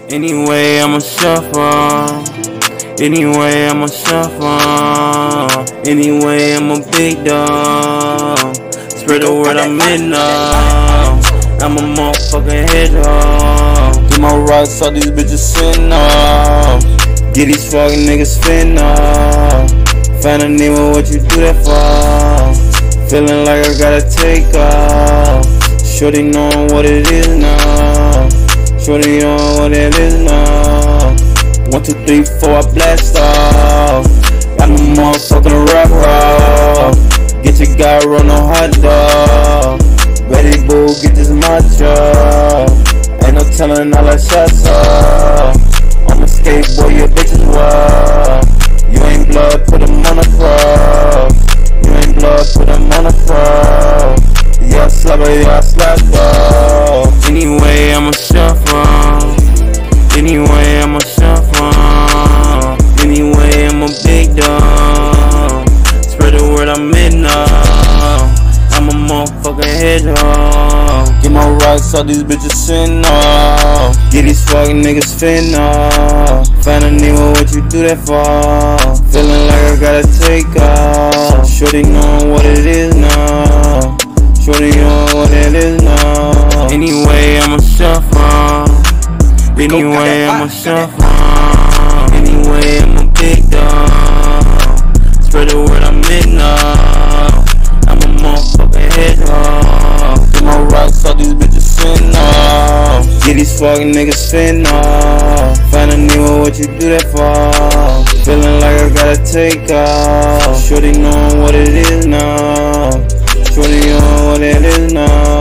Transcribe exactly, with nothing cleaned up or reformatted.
Anyway, I'ma shuffle. Anyway, I'ma shuffle. Anyway, I'm a big dog. Spread the word, I'm in now. I'm a motherfucking hedgehog. Get my rocks, all these bitches sitting off. Get these fucking niggas fin off. Find a name, what you do that for? Feeling like I gotta take off. Shorty knowing what it is now. Shorty knowing what it is now. One, two, three, four, I blast off. I'm a motherfucking rock rock. Get your guy run on hot dog. Ready, boo, get this macho. Ain't no telling all that shots up. I'm a skateboard, your bitches wild. You ain't blood, put them on the cross. You ain't blood, put them on the cross. Yeah, slapper, yeah, slap dog. Anyway, I'ma shuffle. Anyway, I'ma shuffle. Anyway, I'm a big dog. Spread the word, I'm in now. I'm a motherfucking hedgehog. Get my rocks, all these bitches sin off. Get these fucking niggas fin off. Find a name, what you do that for? Feeling like I gotta take off. Shorty knowing what it is now. Shorty knowing what it is now. Anyway, I'ma shuffle. Anyway, I'ma shuffle. Anyway, I'm a big dog. Spread the word, I'm in now. I'm a motherfucking hedgehog. Get my rocks, all these bitches sin off. Get these fucking niggas fin off. Find a name, what you do that for? Feeling like I gotta take off. Shorty knowing what it is now. Shorty knowing what it is now.